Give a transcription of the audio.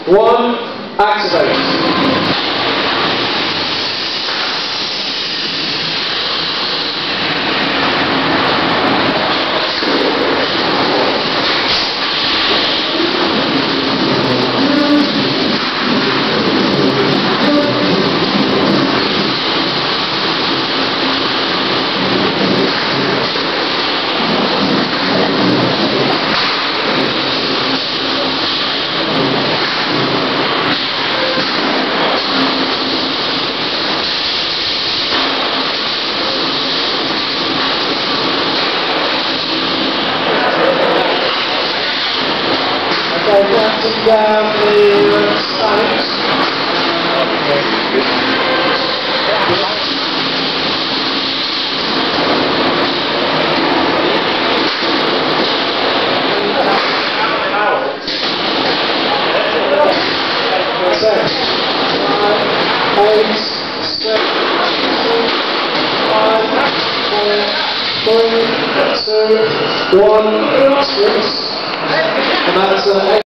1, activate. Counting down the signs. 7, 8, 7, 5, 4, 3, 2, 1, 6. And that's